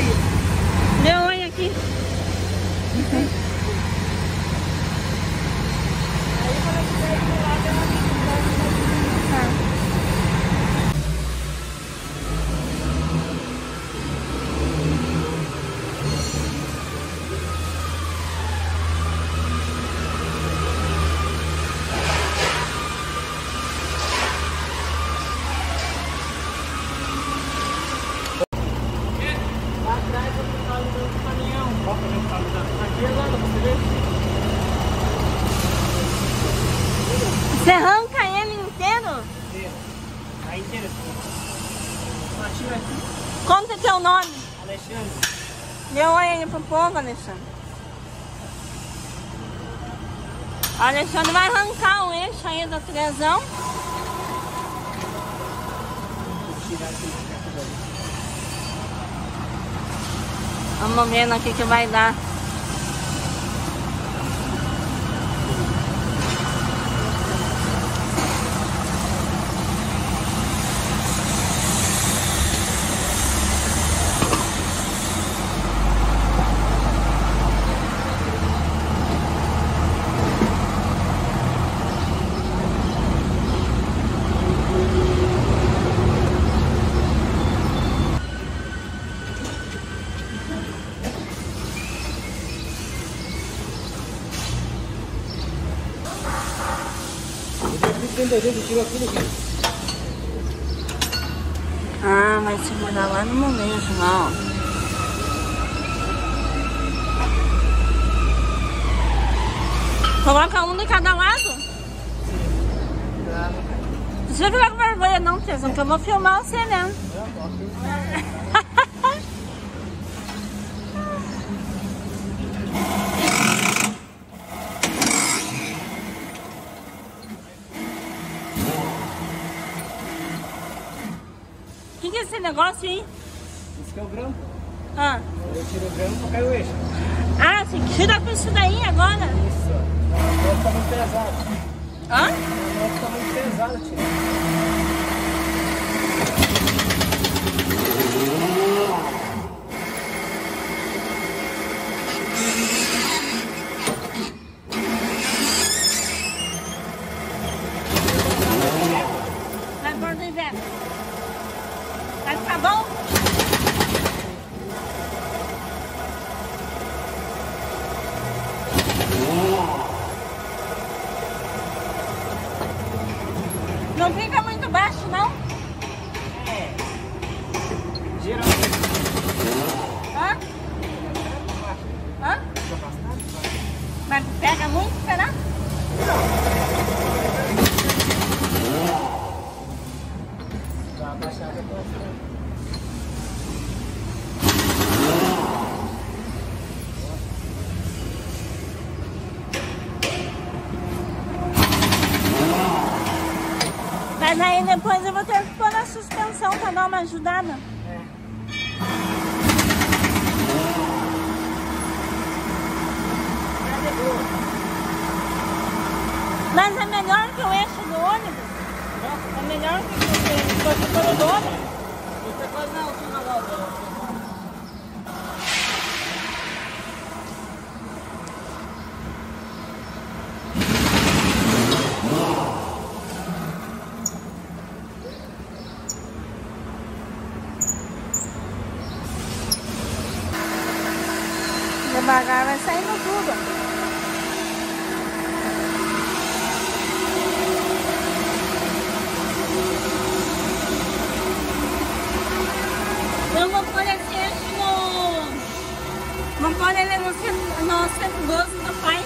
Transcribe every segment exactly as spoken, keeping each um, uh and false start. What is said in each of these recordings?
aí. Dê um oi aqui. Aí quando eu estiver aqui lá, tem uma vida. Você arranca ele inteiro? Aí inteiro assim. Atira aqui. Como que é teu nome? Alexandre. Dê um oi aí pro povo, Alexandre. O Alexandre vai arrancar o eixo aí da televisão. Vou tirar aqui. Vamos ver no que que vai dar. Ah, vai segurar lá no molejo, lá, ó. Coloca um de cada lado. Não precisa ficar com vergonha não, Tiazão, que eu vou filmar você mesmo. O que, que é esse negócio aí? Esse aqui é o grampo. Ah, Eu tiro o grampo pra cair o eixo. ah você tira com isso daí agora? Isso. Não vai ficar muito pesado. Hã? Não vai ficar muito pesado tirar. Vai pôr do inverno. Vai ficar bom? Não fica muito baixo, não? É. Geralmente. Hã? Hã? Mas pega muito, será? Dá uma baixada pra Mas aí depois eu vou ter que pôr na suspensão pra dar uma ajudada. É. Mas é melhor que o eixo do ônibus. É melhor que o eixo do ônibus. Outra coisa não, tinha uma loja. Devagar vai saindo tudo. Eu vou pôr esse eixo no... Vou pôr ele no, no cento e doze do pai.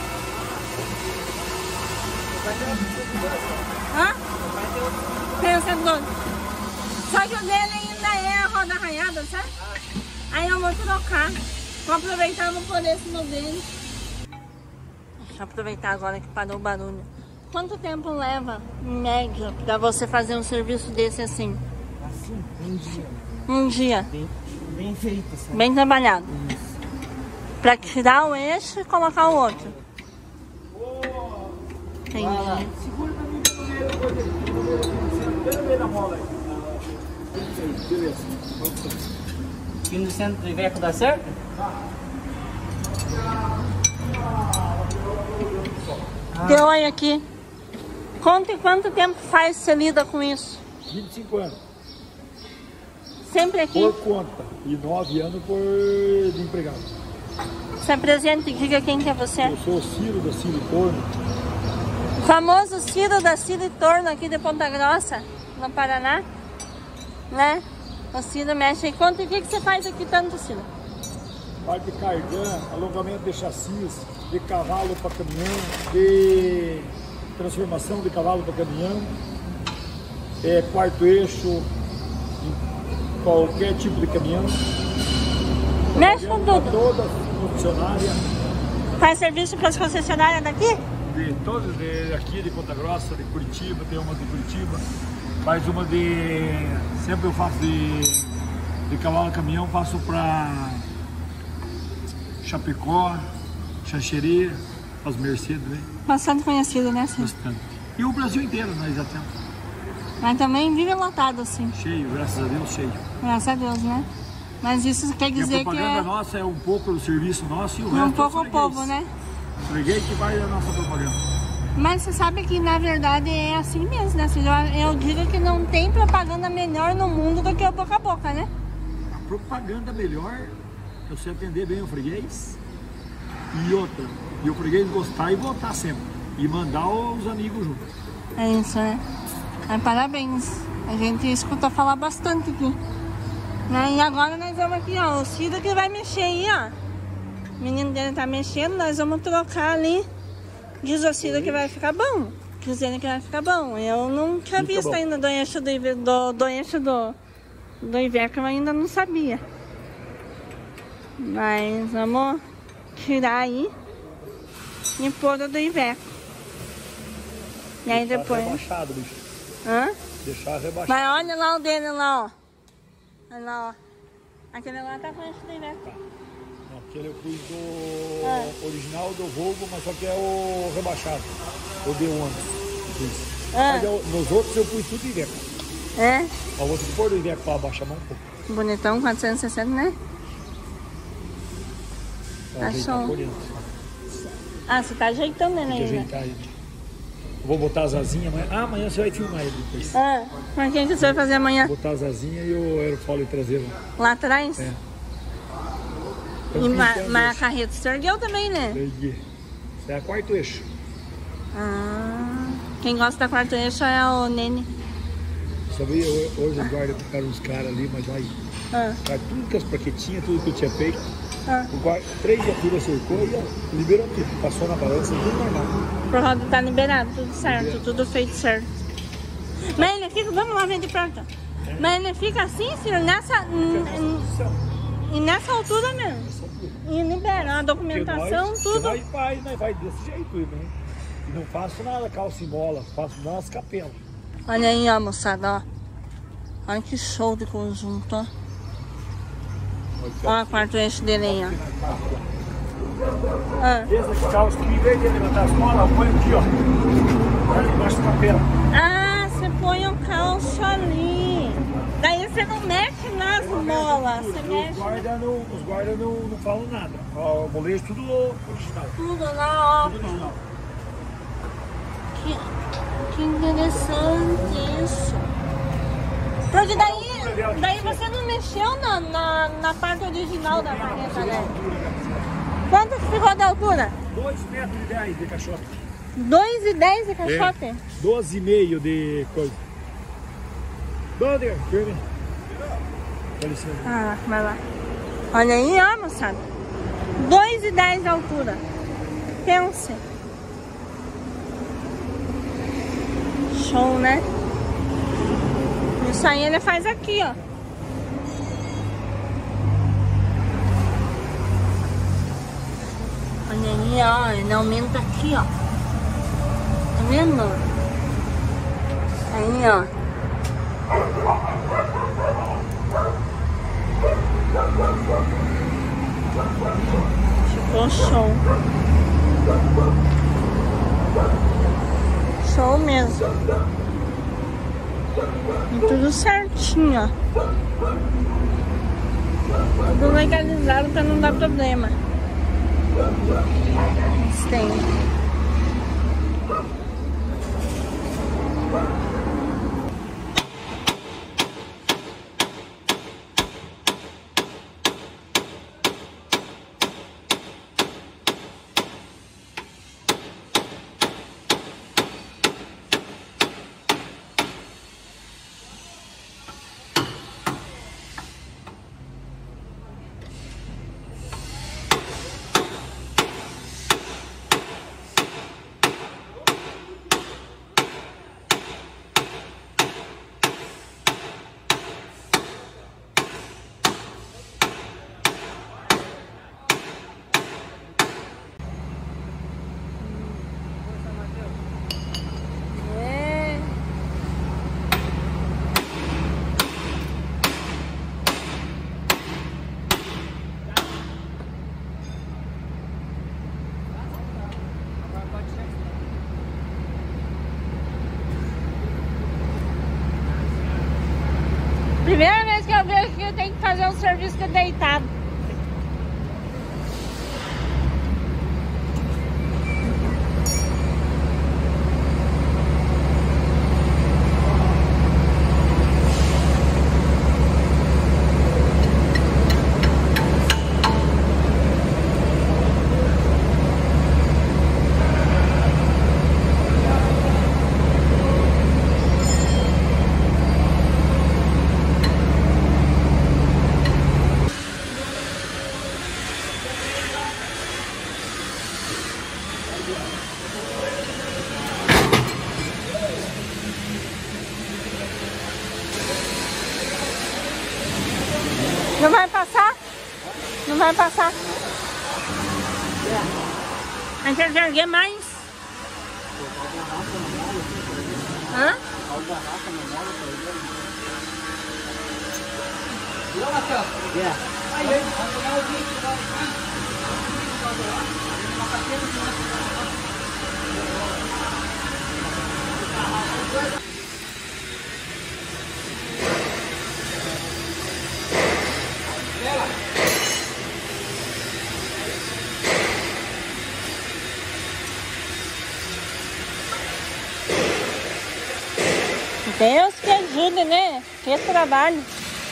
Vai ter outro cento e doze. Hã? Vai ter outro. Tem o cento e doze. Só que o dele ainda é a roda raiada, sabe? Aí eu vou trocar. Vou aproveitar e vou pôr esse no dele. Deixa eu aproveitar agora que parou o barulho. Quanto tempo leva, em média, pra você fazer um serviço desse assim? Assim, um dia. Um dia. Bem, bem feito, assim. Bem trabalhado. Isso. Pra tirar o eixo e colocar o outro. Entendi. Segura pra mim pelo meio, pelo meio da mola aí. Beleza. Aqui no centro do Iveco dá certo? Deu olha aqui. Conta quanto tempo faz você lida com isso? vinte e cinco anos. Sempre aqui? Por conta. E nove anos por de empregado. Se apresenta e diga quem que é você. Eu sou o Ciro da Ciro e Torno. O famoso Ciro da Ciro e Torno aqui de Ponta Grossa, no Paraná. Né? O Ciro mexe aí. Conta o que, que você faz aqui tanto, Ciro? Parte de cardan, alongamento de chassis, de cavalo para caminhão, de transformação de cavalo para caminhão, é, quarto eixo, em qualquer tipo de caminhão. Mexe com tudo. Toda concessionária. Faz serviço para as concessionárias daqui? De todas, de aqui de Ponta Grossa, de Curitiba, tem uma de Curitiba. Faz uma de... Sempre eu faço de, de cavalo a caminhão, faço para Chapecó, Xanxerê, as Mercedes, né? Bastante conhecido, né, Ciro? Bastante. E o Brasil inteiro nós já temos. Mas também vive lotado, assim. Cheio, graças a Deus, cheio. Graças a Deus, né? Mas isso quer E a dizer que propaganda é nossa é um pouco do serviço nosso e o um resto pouco é o povo, né? Freguês que vai a nossa propaganda. Mas você sabe que na verdade é assim mesmo, né? Ciro? Eu digo que não tem propaganda melhor no mundo do que o boca a boca, né? A propaganda melhor é você atender bem o freguês e outra. E o freguês gostar e voltar sempre. E mandar os amigos junto. É isso, né? Mas parabéns. A gente escuta falar bastante aqui. Né? E agora nós vamos aqui, ó. O Ciro que vai mexer aí, ó. O menino dele tá mexendo, nós vamos trocar ali. Diz o Ciro que vai ficar bom. Diz ele que vai ficar bom. Eu não tinha Fica visto bom. ainda do eixo do, Ive- do, do eixo do, do Iveco, eu ainda não sabia. Mas vamos tirar aí e pôr o do Iveco. E aí depois. Rebaixado, bicho. Hã? Deixar rebaixado. Mas olha lá o dele lá, ó. Olha lá, ó. Aquele lá tá com esse do Iveco. Não, aquele eu pus do Ah. original do Volvo, mas só que é o rebaixado. O D um Pus. Ah. Mas eu- nos outros eu pus tudo Iveco. É? Ó, vou pôr do Iveco para abaixar a mão um pouco. Bonitão, quatrocentos e sessenta, né? Pra ajeitar Achou. por dentro. Ah, você tá ajeitando ele Tem que ainda. ajeitar ele. Vou botar as asinhas amanhã. Ah, amanhã você vai filmar ele depois. Ah, mas quem que você vai fazer amanhã? Botar as asinhas e o aerofólio traseiro. Lá atrás? É. E ma- mas a carreta se ergueu também, né? Isso é a quarto eixo. Ah, quem gosta da quarto eixo é o Nene. Sabia? Hoje os guardas ficaram uns caras ali, mas vai. Ah, Tá tudo com as plaquetinhas, tudo que eu tinha feito. ah. O guarda, três viaturas cercou e ó, liberou tudo. Passou na balança, tudo normal. Por roda tá liberado, tudo certo, tudo feito certo. Mas ele fica, vamos lá ver de perto. Mas ele fica assim, Ciro, nessa, n- n- e nessa altura mesmo. E libera a documentação, Porque nós, tudo. porque Nós vai, nós vai desse jeito, né? E não faço nada calça e mola, faço umas capelas. Olha aí, ó, moçada, ó. Olha que show de conjunto, ó. Olha o quarto eixo dele aí, ó. Ah. Esse aqui, calça, que em vez de levantar as molas, eu ponho aqui, ó. Aqui embaixo da capela. Ah, você põe o calço ali. Daí você não mexe nas molas, você Os mexe guardas não, os guarda não, não falam nada. Ó, o molejo tudo original. tudo lá, ó. Tudo original. Que, que interessante isso. Porque daí, daí você não mexeu na, na, na parte original da carreta, né? Quanto que ficou de altura? dois metros e dez de caixote. dois e dez de caixote? doze e meio de coisa. Bander, firme. Dá licença. Ah, vai lá. Olha aí, ó, moçada. dois e dez de altura. Pense. Show, né? Isso aí ele faz aqui, ó. Olha aí, ó. Ele aumenta aqui, ó. Tá vendo? Aí, ó. Ficou show. Show mesmo. E tudo certinho, ó. Tudo legalizado para não dar problema. Mas tem. Primeira vez que eu vejo que eu tenho que fazer um serviço deitado. Não vai passar? Não vai passar? A gente vai erguer mais? Hã? Deus que ajude, né? Que trabalho.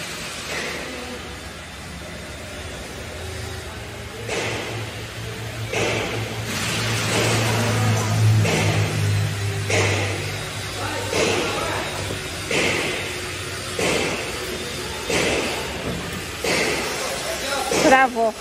Travou.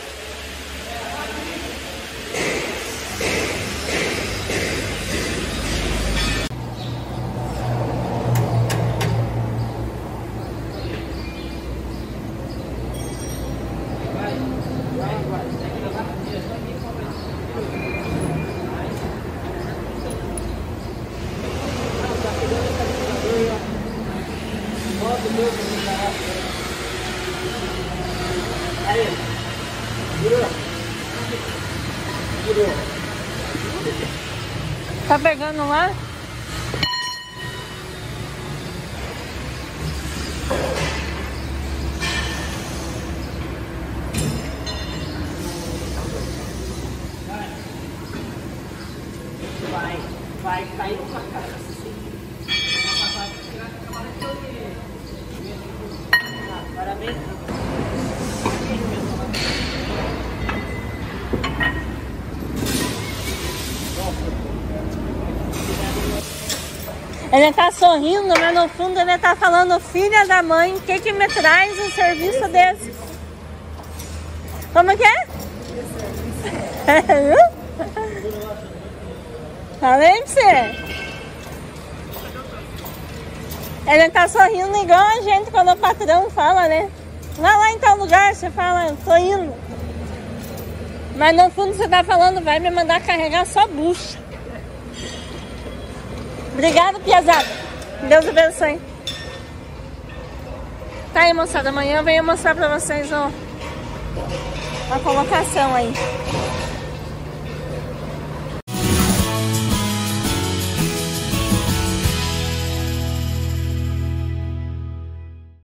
Tá pegando lá? Vai, vai cair na sua cara. Parabéns. Ele tá sorrindo, mas no fundo ele tá falando, filha da mãe, o que que me traz um serviço desse? Como que é? Falei pra você. Ele tá sorrindo igual a gente quando o patrão fala, né? Vai lá em tal lugar, você fala, tô indo. Mas no fundo você tá falando, vai me mandar carregar só bucha. Obrigada, piazada. Deus abençoe. Tá aí, moçada. Amanhã eu venho mostrar pra vocês ó, a colocação aí.